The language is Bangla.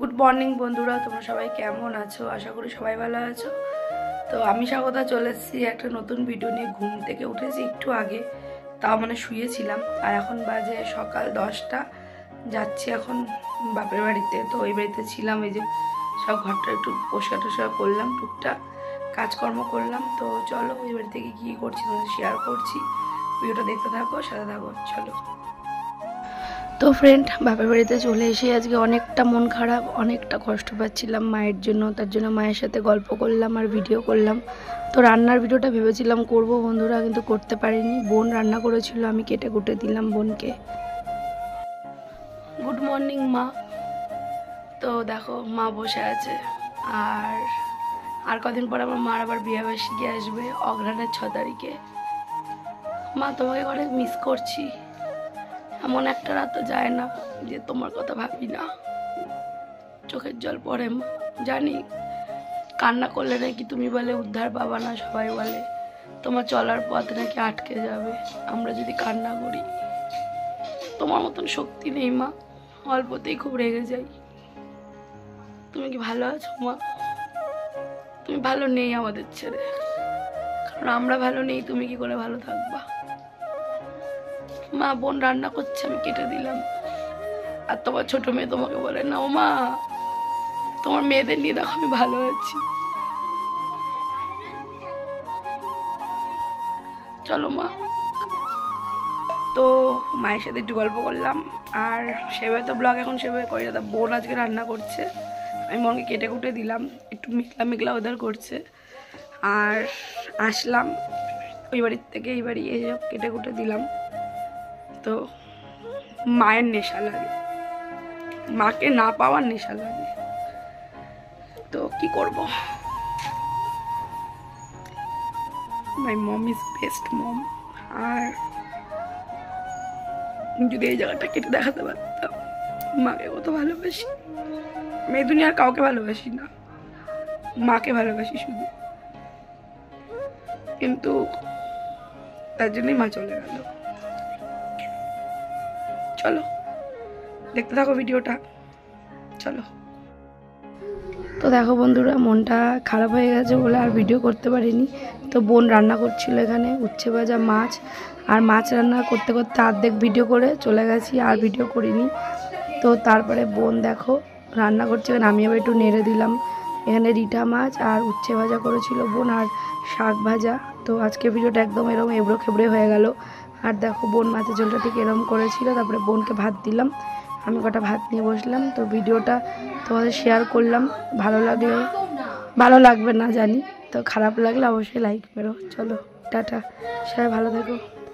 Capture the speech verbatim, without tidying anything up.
গুড মর্নিং বন্ধুরা, তোমরা সবাই কেমন আছো? আশা করি সবাই ভালো আছো। তো আমি স্বাগতা চলে এসেছি একটা নতুন ভিডিও নিয়ে। ঘুম থেকে উঠেছি একটু আগে, তাও মানে শুয়েছিলাম। আর এখন বাজে সকাল দশটা, যাচ্ছি এখন বাপের বাড়িতে। তো ওই বাড়িতে ছিলাম, এই যে সব ঘরটা একটু পরিষ্কার টস্কার করলাম, টুকটাক কাজকর্ম করলাম। তো চলো ওই বাড়ি থেকে কী করছি তোমাদের শেয়ার করছি, ভিডিওটা দেখতে থাকো, সাথে থাকো, চলো। তো ফ্রেন্ড, বাপের বাড়িতে চলে এসে আজকে অনেকটা মন খারাপ, অনেকটা কষ্ট পাচ্ছিলাম মায়ের জন্য। তার জন্য মায়ের সাথে গল্প করলাম আর ভিডিও করলাম। তো রান্নার ভিডিওটা ভেবেছিলাম করব বন্ধুরা, কিন্তু করতে পারিনি। বোন রান্না করেছিল, আমি কেটে কুটে দিলাম বোনকে। গুড মর্নিং মা। তো দেখো মা বসে আছে। আর আর কদিন পর আমার মার আবার বিয়েবার্ষিকী আসবে, অগ্রহায়ণের ছ তারিখে। মা, তোমাকে অনেক মিস করছি। এমন একটা রাত যায় না যে তোমার কথা ভাবি না, চোখের জল পড়ে। মা, জানি কান্না করলে নাকি তুমি বলে উদ্ধার পাবা না, সবাই বলে তোমার চলার পথ নাকি আটকে যাবে আমরা যদি কান্না করি। তোমার মতন শক্তি নেই মা, অল্পতেই খুব রেগে যাই। তুমি কি ভালো আছো মা? তুমি ভালো নেই আমাদের ছেড়ে, কারণ আমরা ভালো নেই, তুমি কি করে ভালো থাকবা? মা, বোন রান্না করছে, আমি কেটে দিলাম। আর তোমার ছোট মেয়ে তোমাকে বলে না, ও মা তোমার মেয়েদের নিয়ে দেখো আমি ভালো আছি। চলো মা। তো মায়ের সাথে একটু গল্প করলাম। আর সেভাবে তো ব্লগ এখন সেভাবে করি না। বোন আজকে রান্না করছে, আমি বোনকে কেটে কুটে দিলাম। একটু মেঘলা মেঘলা ওদের করছে। আর আসলাম ওই বাড়ির থেকে এই বাড়ি, এই সব কেটে কুটে দিলাম। তো মায়ের নেশা লাগে, মাকে না পাওয়ার নেশা লাগে। তো কি করব, মাই মম ইজ বেস্ট মম। আর যদি এই জায়গাটা কেটে দেখাতে পারতাম মাকে কত ভালোবাসি। আমি এই দুনিয়ার কাউকে ভালোবাসি না, মাকে ভালোবাসি শুধু। কিন্তু তার জন্যই মা চলে গেল। চলো দেখতে থাকো ভিডিওটা, চলো। তো দেখো বন্ধুরা, মনটা খারাপ হয়ে গেছে বলে আর ভিডিও করতে পারিনি। তো বোন রান্না করছিল এখানে উচ্ছে ভাজা মাছ, আর মাছ রান্না করতে করতে অর্ধেক ভিডিও করে চলে গেছি, আর ভিডিও করিনি। তো তারপরে বোন দেখো রান্না করছে, এখানে আমি আবার একটু নেড়ে দিলাম। এখানে রিঠা মাছ আর উচ্ছে ভাজা করেছিল বোন, আর শাক ভাজা। তো আজকে ভিডিওটা একদম এরকম এবড়ো খেবড়ে হয়ে গেল। আর দেখো বোন মাছের ঝোলটা ঠিক এরকম করেছিল। তারপরে বোনকে ভাত দিলাম, আমি কটা ভাত নিয়ে বসলাম। তো ভিডিওটা তোমাদের শেয়ার করলাম। ভালো লাগলে, ভালো লাগবে না জানি, তো খারাপ লাগলে অবশ্যই লাইক করো। চলো টাটা, সবাই ভালো থেকো।